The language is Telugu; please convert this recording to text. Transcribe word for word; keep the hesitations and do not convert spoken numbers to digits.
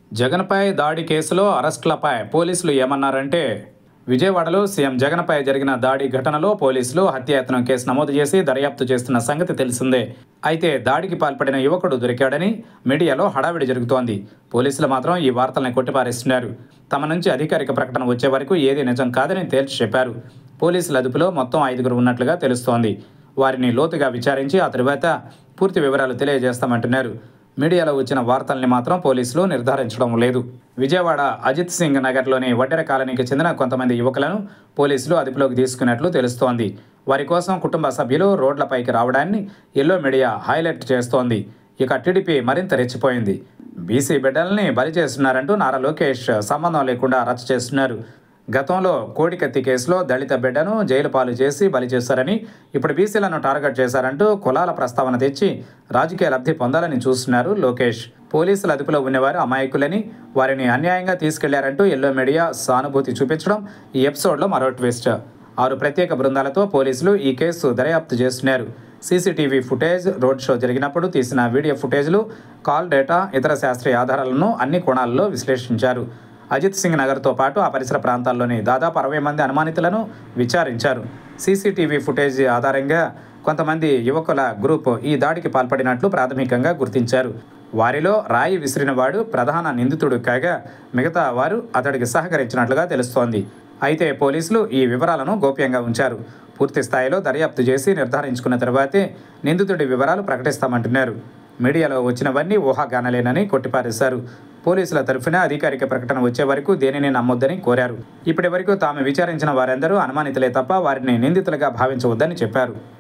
జగన్పై దాడి కేసులో అరెస్టులపై పోలీసులు ఏమన్నారంటే, విజయవాడలో సీఎం జగన్పై జరిగిన దాడి ఘటనలో పోలీసులు హత్యాయత్నం కేసు నమోదు చేసి దర్యాప్తు చేస్తున్న సంగతి తెలిసిందే. అయితే దాడికి పాల్పడిన యువకుడు దొరికాడని మీడియాలో హడావిడి జరుగుతోంది. పోలీసులు మాత్రం ఈ వార్తల్ని కొట్టిపారేస్తున్నారు. తమ నుంచి అధికారిక ప్రకటన వచ్చే వరకు ఏది నిజం కాదని తేల్చి చెప్పారు. పోలీసుల అదుపులో మొత్తం ఐదుగురు ఉన్నట్లుగా తెలుస్తోంది. వారిని లోతుగా విచారించి ఆ తరువాత పూర్తి వివరాలు తెలియజేస్తామంటున్నారు. మీడియాలో వచ్చిన వార్తల్ని మాత్రం పోలీసులు నిర్ధారించడం లేదు. విజయవాడ అజిత్ సింగ్ నగర్లోని వడ్డెర కాలనీకి చెందిన కొంతమంది యువకులను పోలీసులు అదుపులోకి తీసుకున్నట్లు తెలుస్తోంది. వారి కోసం కుటుంబ సభ్యులు రోడ్లపైకి రావడాన్ని ఎల్లో మీడియా హైలైట్ చేస్తోంది. ఇక టీడీపీ మరింత రెచ్చిపోయింది. బీసీ బిడ్డల్ని బలి చేస్తున్నారంటూ నారా లోకేష్ సంబంధం లేకుండా రచ్చ చేస్తున్నారు. గతంలో కోడికత్తి కేసులో దళిత బిడ్డను జైలు పాలు చేసి బలి చేశారని, ఇప్పుడు బీసీలను టార్గెట్ చేశారంటూ కులాల ప్రస్తావన తెచ్చి రాజకీయ లబ్ధి పొందాలని చూస్తున్నారు లోకేష్. పోలీసుల అదుపులో ఉన్నవారు అమాయకులని, వారిని అన్యాయంగా తీసుకెళ్లారంటూ ఎల్లో మీడియా సానుభూతి చూపించడం ఈ ఎపిసోడ్లో మరో ట్విస్ట్. ఆరు ప్రత్యేక బృందాలతో పోలీసులు ఈ కేసు దర్యాప్తు చేస్తున్నారు. సీసీటీవీ ఫుటేజ్, రోడ్ షో జరిగినప్పుడు తీసిన వీడియో ఫుటేజ్లు, కాల్ డేటా, ఇతర శాస్త్రీయ ఆధారాలను అన్ని కోణాల్లో విశ్లేషించారు. అజిత్ సింగ్ నగర్తో పాటు ఆ పరిసర ప్రాంతాల్లోని దాదాపు అరవై మంది అనుమానితులను విచారించారు. సీసీటీవీ ఫుటేజ్ ఆధారంగా కొంతమంది యువకుల గ్రూప్ ఈ దాడికి పాల్పడినట్లు ప్రాథమికంగా గుర్తించారు. వారిలో రాయి విసిరినవాడు ప్రధాన నిందితుడు కాగా, మిగతా వారు అతడికి సహకరించినట్లుగా తెలుస్తోంది. అయితే పోలీసులు ఈ వివరాలను గోప్యంగా ఉంచారు. పూర్తి స్థాయిలో దర్యాప్తు చేసి నిర్ధారించుకున్న తర్వాతే నిందితుడి వివరాలు ప్రకటిస్తామంటున్నారు. మీడియాలో వచ్చినవన్నీ ఊహాగానాలేనని కొట్టిపారేశారు. పోలీసుల తరఫున అధికారిక ప్రకటన వచ్చే వరకు దేనిని నమ్మొద్దని కోరారు. ఇప్పటి వరకు తాము విచారించిన వారందరూ అనుమానితులే తప్ప వారిని నిందితులుగా భావించవద్దని చెప్పారు.